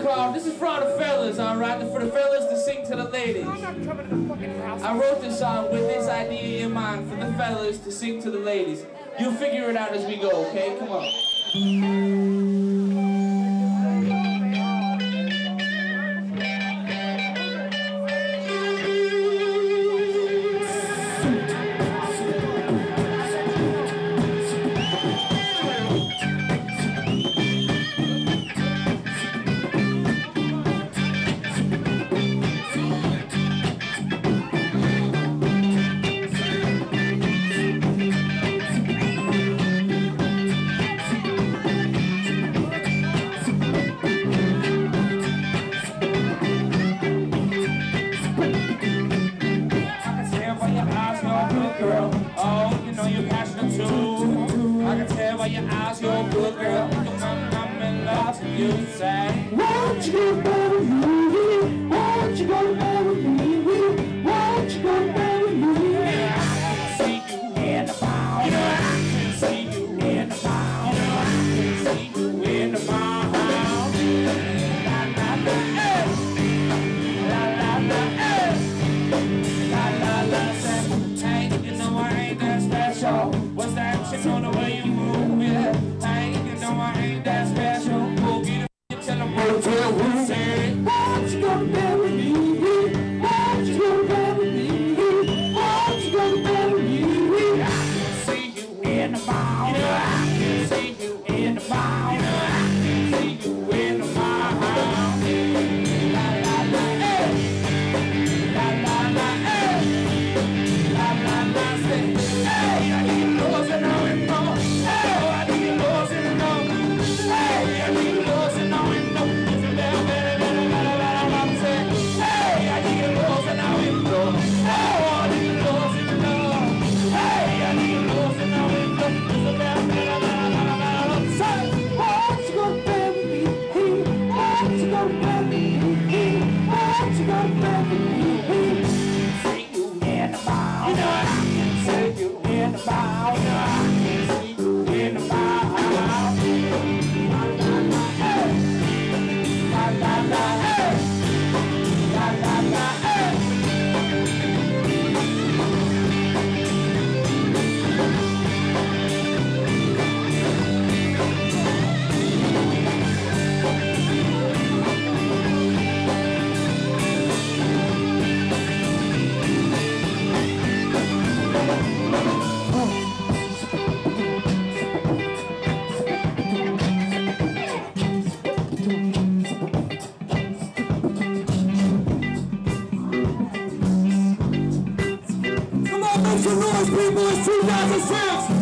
called, this is for all the fellas, alright? For the fellas to sing to the ladies. I'm not coming to the fucking house. I wrote this song with this idea in mind, for the fellas to sing to the ladies. You'll figure it out as we go, okay? Come on. Girl, oh, you know you're passionate too. I can tell by your eyes you're a good girl. I'm in love with you. Say, won't you go to bed with me? Won't you go to bed with me? Won't you go to bed with me? Yeah, I can see you in the bound. You know I can see you in the bound. You know I can see you in the bound. La la la, eh. La la la, eh. La la la, say. What's that shit on the way you move? Yeah, hey, you know I ain't that special. We'll get it, tell them what to say. Won't you go to bed with me? Won't you go to bed with me? Won't you go to bed with me? I can see you in the bound. You know I can see you in the bound. You know I can see you in the bound. La la la, eh. La la la, eh. La la la, say. Make some noise, people, it's 2006!